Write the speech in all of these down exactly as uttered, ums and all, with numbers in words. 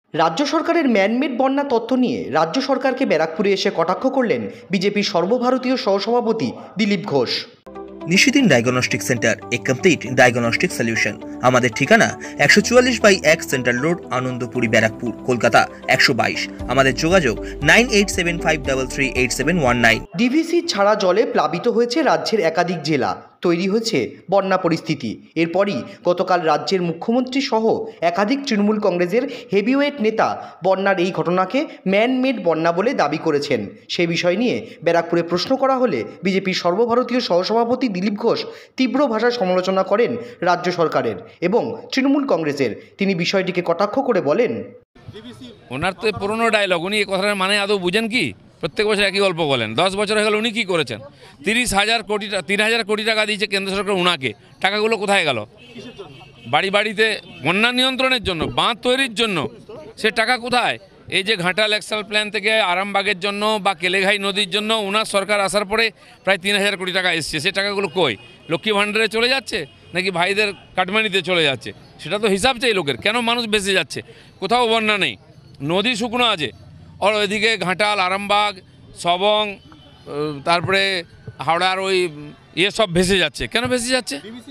রাজ্য সরকারের ম্যানমেড বন্যা তথ্য নিয়ে রাজ্য সরকারকে ব্যারাকপুরে এসে কটাক্ষ করলেন বিজেপির সর্বভারতীয় সহসভাপতি Dilip Ghosh. Nishidin diagnostic centre, a complete diagnostic solution. আমাদের ঠিকানা একশো চুয়াল্লিশ বাই এক সেন্ট্রাল রোড, আনন্দপুরি, ব্যারাকপুর, কলকাতা একশো বাইশ। আমাদের যোগাযোগ nine eight seven five three three eight seven one nine. DVC ছাড়া জলে প্লাবিত হয়েছে রাজ্যের একাধিক জেলা, তৈরি হয়েছে বন্যা পরিস্থিতি। এরপরই গতকাল রাজ্যের মুখ্যমন্ত্রী সহ একাধিক তৃণমূল কংগ্রেসের হেভিওয়েট নেতা বন্যার এই ঘটনাকে ম্যানমেড বন্যা বলে দাবি করেছেন। সে বিষয় নিয়ে ব্যারাকপুরে প্রশ্ন করা হলে বিজেপির সর্বভারতীয় সহসভাপতি দিলীপ ঘোষ তীব্র ভাষায় সমালোচনা করেন রাজ্য সরকারের এবং তৃণমূল কংগ্রেসের। তিনি বিষয়টিকে কটাক্ষ করে বলেন, ওনার তো পুরনো ডায়লগ, উনি এই কথার মানে আদৌ বুঝেন কি? প্রত্যেক বছর একই গল্প বলেন। দশ বছর হয়ে গেল, উনি কী করেছেন? তিরিশ হাজার কোটি তিন হাজার কোটি টাকা দিয়েছে কেন্দ্র সরকার উনাকে। টাকাগুলো কোথায় গেল? বাড়ি বাড়িতে বন্যা নিয়ন্ত্রণের জন্য, বাঁধ তৈরির জন্য। সে টাকা কোথায়? এই যে ঘাটাল অ্যাকশন প্ল্যান থেকে আরামবাগের জন্য বা কেলেঘাই নদীর জন্য ওনার সরকার আসার পরে প্রায় তিন হাজার কোটি টাকা এসছে। সে টাকাগুলো কই? লক্ষ্মী ভাণ্ডারে চলে যাচ্ছে নাকি ভাইদের কাটমানিতে চলে যাচ্ছে? সেটা তো হিসাব চাই লোকের। কেন মানুষ বেঁচে যাচ্ছে? কোথাও বন্যা নেই, নদী শুকনো আছে। আর ওইদিকে ঘাটাল, আরামবাগ, সবং, তারপরে হাওড়ার ওই ইয়ে সব ভেসে যাচ্ছে। কেন ভেসে যাচ্ছে?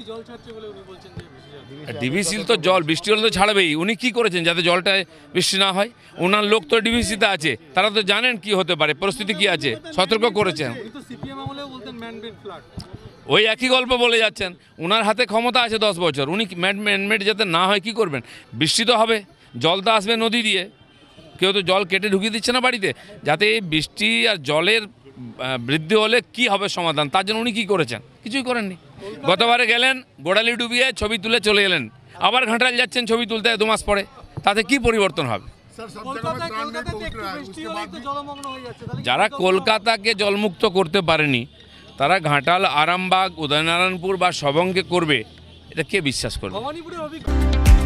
ডিভিসিল তো জল বৃষ্টি হলে তো ছাড়বেই। উনি কি করেছেন যাতে জলটা বৃষ্টি না হয়? ওনার লোক তো ডিভিসিতে আছে, তারা তো জানেন কি হতে পারে, পরিস্থিতি কি আছে, সতর্ক করেছেন। ওই একই গল্প বলে যাচ্ছেন। ওনার হাতে ক্ষমতা আছে দশ বছর, উনি ম্যানমেড যাতে না হয় কি করবেন? বৃষ্টি তো হবে, জল তো আসবে নদী দিয়ে। কেউ তো জল কেটে ঢুকিয়ে দিচ্ছে না বাড়িতে। যাতে এই বৃষ্টি আর জলের বৃদ্ধি হলে কি হবে সমাধান, তার জন্য উনি কী করেছেন? কিছুই করেননি। গতবারে গেলেন, গোড়ালি ডুবিয়ে ছবি তুলে চলে এলেন, আবার ঘাটাল যাচ্ছেন ছবি তুলতে দু মাস পরে। তাতে কি পরিবর্তন হবে? যারা কলকাতাকে জলমুক্ত করতে পারেনি তারা ঘাটাল, আরামবাগ, উদয়নারায়ণপুর বা সবংকে করবে, এটা কে বিশ্বাস করবে?